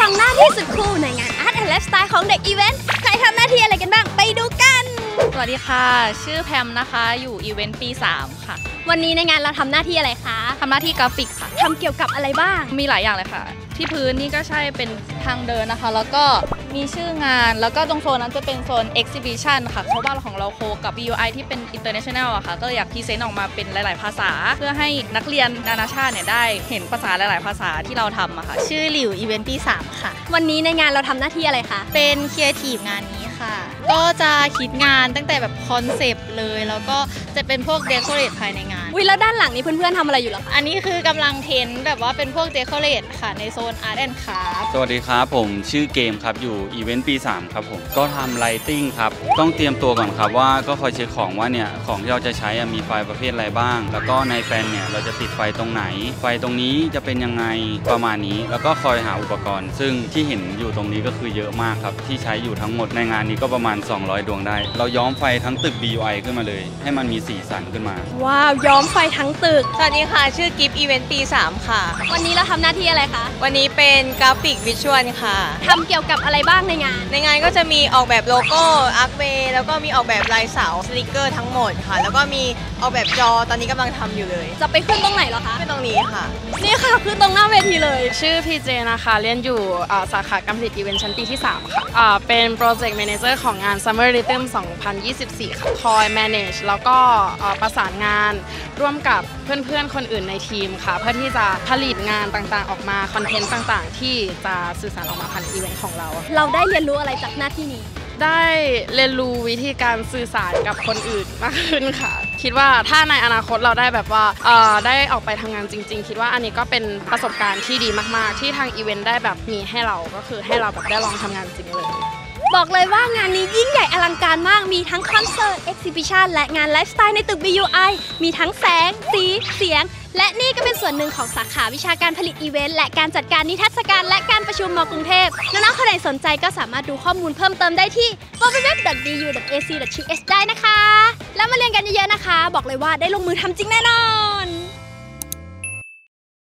2หน้าที่สุดคู่ในงาน Art and Lifestyle ของเด็กอีเวนต์ใครทำหน้าที่อะไรกันบ้างไปดูกันสวัสดีค่ะชื่อแพมนะคะอยู่อีเวนต์ปี3ค่ะวันนี้ในงานเราทำหน้าที่อะไรคะทำหน้าที่กราฟิกค่ะทำเกี่ยวกับอะไรบ้างมีหลายอย่างเลยค่ะที่พื้นนี่ก็ใช่เป็นทางเดินนะคะแล้วก็มีชื่องานแล้วก็ตรงโซนนั้นจะเป็นโซน Exhibition ค่ะเพราะว่าของเราโคกับ BUI ที่เป็น International อะค่ะก็เลยอยากพรีเซนต์ออกมาเป็นหลายๆภาษาเพื่อให้นักเรียนนานาชาติเนี่ยได้เห็นภาษาหลายๆภาษาที่เราทำอะค่ะชื่อหลิวอีเวนต์ปี3ค่ะวันนี้ในงานเราทำหน้าที่อะไรคะเป็นครีเอทีฟงานนี้ค่ะก็จะคิดงานตั้งแต่แบบคอนเซปต์เลยแล้วก็จะเป็นพวกเดคอเรทภายในงานแล้วด้านหลังนี้เพื่อนๆทำอะไรอยู่หรออันนี้คือกำลังเทนแบบว่าเป็นพวกเดคอเรทค่ะในโซน Art and Craft สวัสดีครับผมชื่อเกมครับอยู่อีเวนต์ปี3ครับผมก็ทำไลติ้งครับต้องเตรียมตัวก่อนครับว่าก็คอยเช็คของว่าเนี่ยของที่เราจะใช้มีไฟประเภทอะไรบ้างแล้วก็ในแฟนเนี่ยเราจะติดไฟตรงไหนไฟตรงนี้จะเป็นยังไงประมาณนี้แล้วก็คอยหาอุปกรณ์ซึ่งที่เห็นอยู่ตรงนี้ก็คือเยอะมากครับที่ใช้อยู่ทั้งหมดในงานนี้ก็ประมาณ200ดวงได้เราย้อมไฟทั้งตึก BUI ขึ้นมาเลยให้มันมีสีสันขึ้นมาว้าวย้อมไฟทั้งตึกสวัสดีค่ะชื่อกิฟต์อีเวนต์ปี3ค่ะวันนี้เราทำหน้าที่อะไรคะวันนี้เป็นกราฟิกวิชวลค่ะทำเกี่ยวกับอะไรบ้างในงานก็จะมีออกแบบโลโก้อาร์คเวย์แล้วก็มีออกแบบลายเสาสติกเกอร์ทั้งหมดค่ะแล้วก็มีออกแบบจอตอนนี้กำลังทำอยู่เลยจะไปขึ้นตรงไหนเหรอคะขึ้นตรงนี้ค่ะนี่ค่ะขึ้นตรงหน้าเวทีเลยชื่อพีเจนะคะเรียนอยู่สาขาการผลิตอีเวนต์ชั้นปีที่3ค่ะเป็นโปรเจกต์แมเนเจอร์ของงาน Summer Rhythm 2024 ค่ะคอย manage แล้วก็ประสานงานร่วมกับเพื่อนๆคนอื่นในทีมค่ะเพื่อที่จะผลิตงานต่างๆออกมาคอนเทนต์ต่างๆที่จะสื่อสารออกมาผ่านอีเวนต์ของเราได้เรียนรู้อะไรจากหน้าที่นี้ได้เรียนรู้วิธีการสื่อสารกับคนอื่นมากขึ้นค่ะคิดว่าถ้าในอนาคตเราได้แบบว่าได้ออกไปทำงานจริงๆคิดว่าอันนี้ก็เป็นประสบการณ์ที่ดีมากๆที่ทางอีเวนต์ได้แบบมีให้เราก็คือให้เราแบบได้ลองทำงานจริงเลยบอกเลยว่างานนี้ยิ่งใหญ่อลังการมากมีทั้งคอนเสิร์ต Exhibition และงานไลฟ์สไตล์ในตึก BUI มีทั้งแสงสีเสียงและนี่ก็เป็นส่วนหนึ่งของสาขาวิชาการผลิตอีเวนต์และการจัดการนิทรรศการและการประชุมม.กรุงเทพน้องๆคนไหนสนใจก็สามารถดูข้อมูลเพิ่มเติมได้ที่ www.du.ac.th ได้นะคะแล้วมาเรียนกันเยอะๆนะคะบอกเลยว่าได้ลงมือทำจริงแน่นอน